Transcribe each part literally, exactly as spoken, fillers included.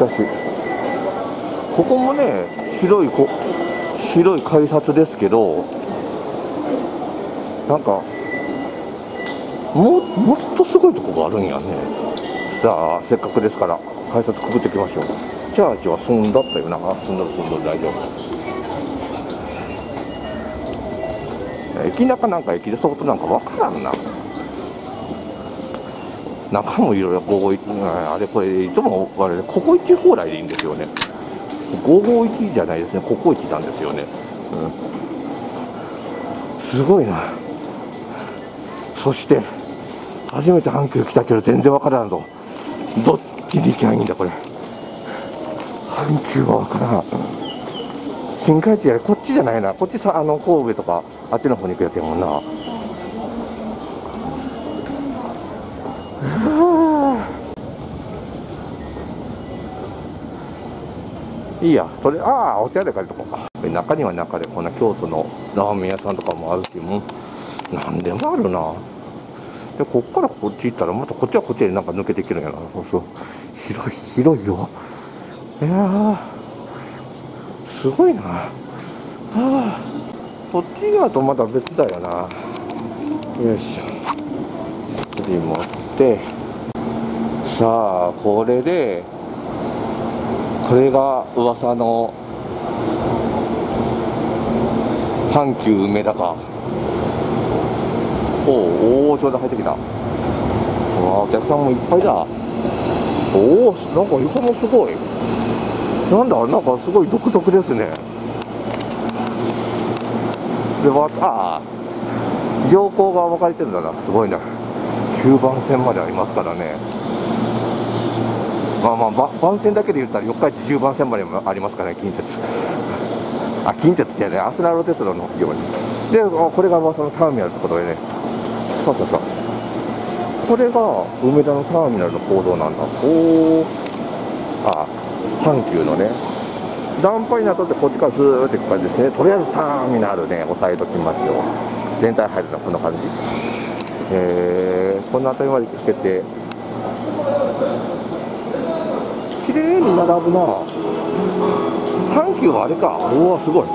かしここもね広いこ広い改札ですけど、なんかももっとすごいとこがあるんやね。さあせっかくですから改札くぐっていきましょう。チャージは済んだったよな。済んだ済んだ大丈夫。駅中なんか駅で外なんかわからんな。中もいろいろごごいち、あれこれいつもあれココイチ蓬莱でいいんですよね。ごごいちじゃないですね、ココイチなんですよね。うん、すごいな。そして初めて阪急来たけど全然わからんぞ。どっちに行きゃいいんだこれ。阪急はわからん。新海地やこっちじゃないな。こっちさ、あの神戸とかあっちの方に行くやつやもんな。いいや、それ、ああ、お茶で借りとこうか。中には中でこんな京都のラーメン屋さんとかもあるし、もう何でもあるな。で、こっからこっち行ったら、またこっちはこっちでなんか抜けていけるんやな。そうそう。広い、広いよ。いやー、すごいな。はあ、こっち側とまた別だよな。よいしょ。次持って。さあ、これで、これが噂の阪急梅田か。おお、おー、ちょうど入ってきた。わあ、お客さんもいっぱいだ。おお、なんか床もすごい。なんだ、なんかすごい独特ですね。で、わああ、乗降が分かれてるんだな。すごいな。きゅうばん線までありますからね。まあまあ、番線だけで言ったら四日市じゅうばん線までもありますからね、近鉄。あ、近鉄じゃない、アスナロ鉄道のように。で、これがそのターミナルってことでね。そうそうそう。これが梅田のターミナルの構造なんだ。おー。あ、阪急のね。段階になっとってこっちからスーっていく感じですね。とりあえずターミナルね、押さえときましょう。全体入るのはこんな感じ。えー、この辺りまでつけて。綺麗に並ぶな。阪急はあれか。おお、すごい。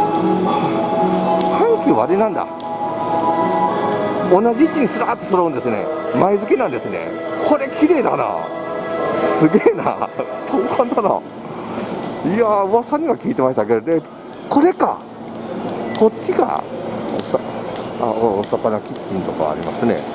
阪急はあれなんだ。同じ位置にスラーっと揃うんですね。前付けなんですね。これ綺麗だな。すげえな。壮観だな。いやー、噂には聞いてましたけど、で、これか。こっちがおさあお魚キッチンとかありますね。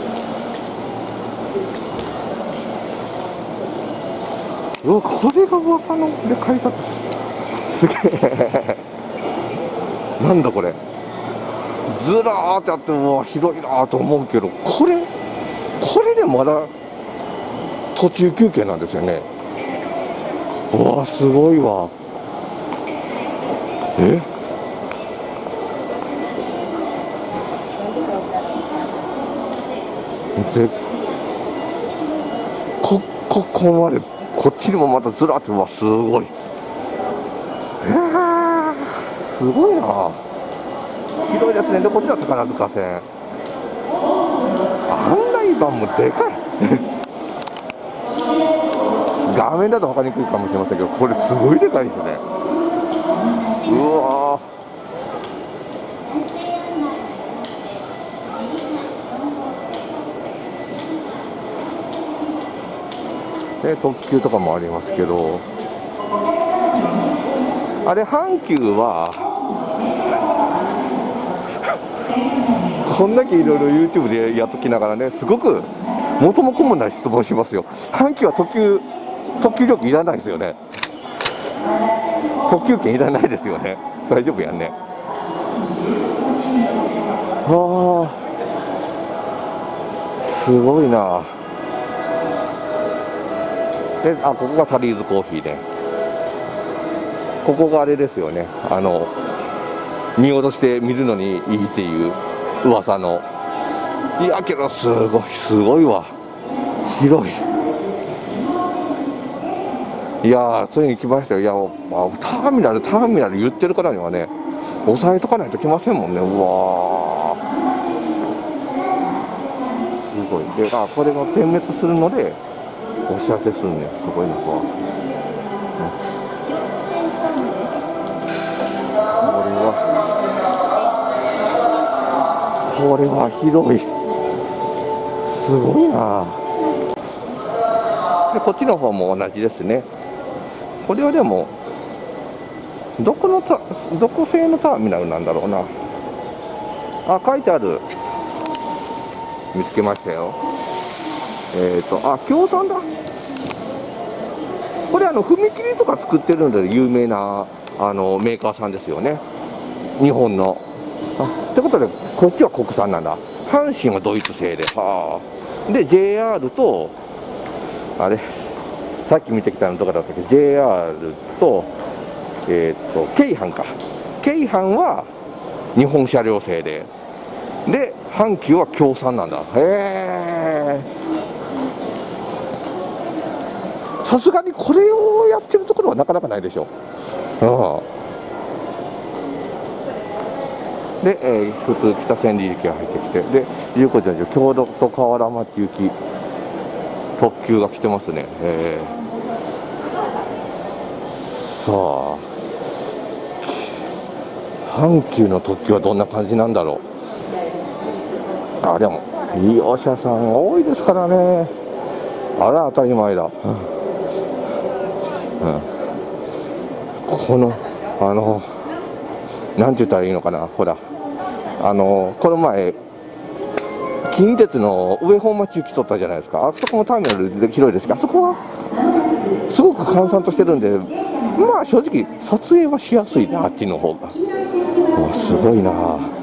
うわ、これが噂ので改札。すげえ。なんだこれ。ずらーってあっても広いなーと思うけど、これこれでまだ途中休憩なんですよね。うわ、すごいわ。えで、こここまでこっちにもまたずらーって、うわ、すごい。えー、すごいな。広いですね。で、こっちは宝塚線。案内板もでかい。画面だと分かりにくいかもしれませんけど、これすごいでかいですね。うわー、特急とかもありますけど、あれ阪急はこんだけいろいろ YouTube でやっときながらね、すごく元も子もない質問しますよ。阪急は特急特急料金いらないですよね。特急券いらないですよね。大丈夫やんね。わあ、すごいな。で、あ、ここがタリーズコーヒーで、ここがあれですよね。あの見下ろして見るのにいいっていう噂の。いやけどすごいすごいわ。広い。いやー、ついに来ましたよ。いや、ターミナルターミナル言ってるからにはね、押さえとかないと来ませんもんね。うわー、すごい。で、あ、これが点滅するのでお知らせするね。すごいな。 これは広い。すごいな。でこっちの方も同じですね。これはでもどこのたどこ製のターミナルなんだろうな。あ、書いてある。見つけましたよ。えっとあ、京産だ。これあの踏切とか作ってるので有名なあのメーカーさんですよね、日本の。あってことでこっちは国産なんだ。阪神はドイツ製で、はあ。で ジェイアール とあれさっき見てきたのどこだったっけ、 ジェイアール とえっと京阪か、京阪は日本車両製で、で阪急は京産なんだ。へえ、さすがにこれをやってるところはなかなかないでしょ。ああで、えー、普通北千里行きが入ってきて、でゆうこちゃん京都と河原町行き特急が来てますね。えー、さあ阪急の特急はどんな感じなんだろう。あでも利用者さん多いですからね。あら当たり前だ。うんうん、このあのなんて言ったらいいのかな、ほらあのこの前近鉄の上本町行き取ったじゃないですか。あそこもターミナルで広いですけど、あそこはすごく閑散としてるんで、まあ正直撮影はしやすいね、あっちの方が。わすごいな、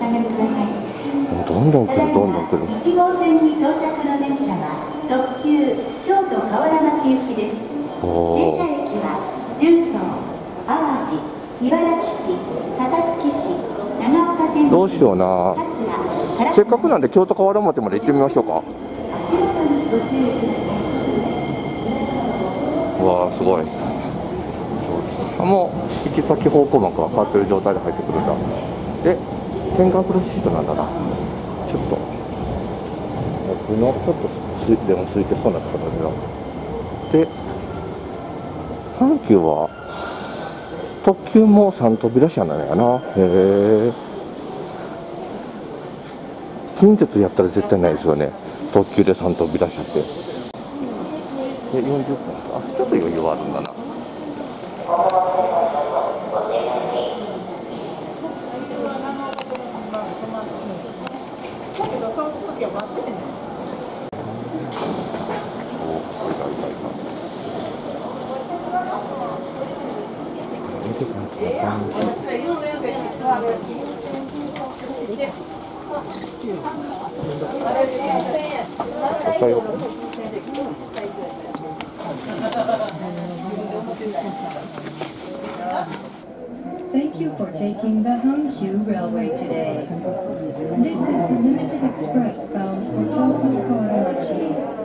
どんどん来るどんどん来る。いち号線に到着の電車は特急京都河原町行きです。電車駅は重曹、淡路、茨城市、高槻市、長岡店。どうしような、せっかくなんで京都河原町まで行ってみましょうか。うわーすごい。あもう行き先方向幕が変わってる状態で入ってくるんだ。で天カークルシートなんだな。ちょっと僕のちょっとすでも空いてそうな形だ。で阪急は特急もさん扉車なんやな。へえ。近鉄やったら絶対ないですよね、特急でさん扉車って。でよんじゅっぷん、あちょっと余裕はあるんだな。 Thank you for taking the Hankyu Railway today. This is the limited express bound for Kyoto Kawarachi.